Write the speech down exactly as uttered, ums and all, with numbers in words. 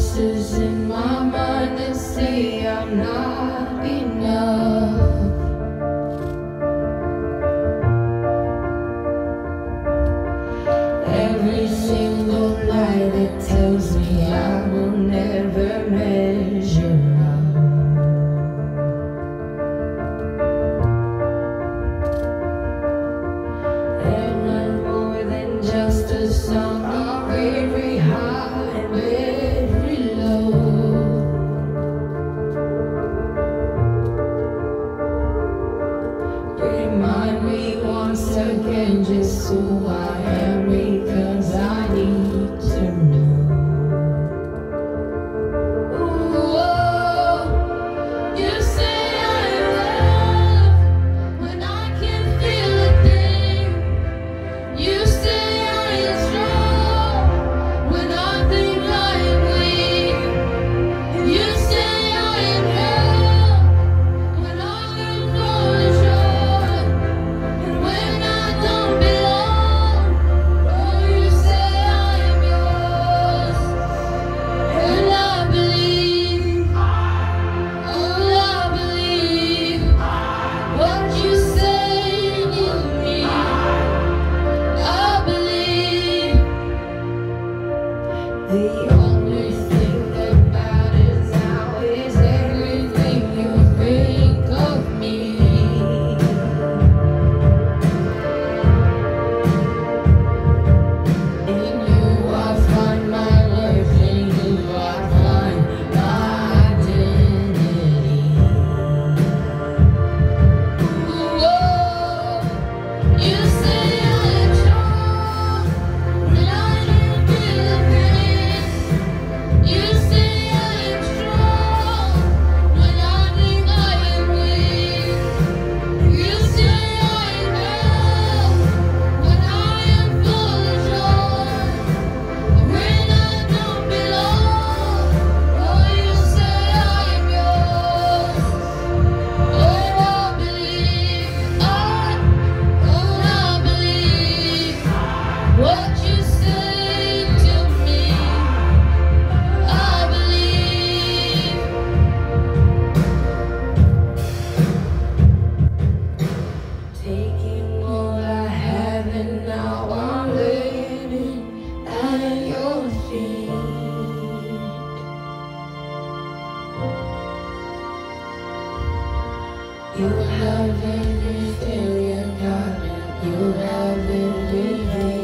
voices in my mind that say I'm not enough. Every single lie that tells me I will never measure up. And I'm more than just a song, I'm very high and very low. Remind me once again just who I am, because I need to know. Ooh, you say I'm love when I can't feel a thing. You say I am strong when I think I am weak. You say I am held when I am falling short, and when I don't belong. Oh, you say I am yours, and I believe, oh, I believe what you say to me. I believe the only thing that matters now is everything you think of me. In you I find my worth, in you I find my identity. Whoa, you say I am strong when I don't feel pain. You say I am strong when I think I am weak. You say I am held when I am full of joy, when I don't belong. Oh, you say I am yours. Oh, I believe, I, oh, I believe what you say to me. I believe. Taking all I have and now I'm laying it at your feet. You have everything you got, you have everything.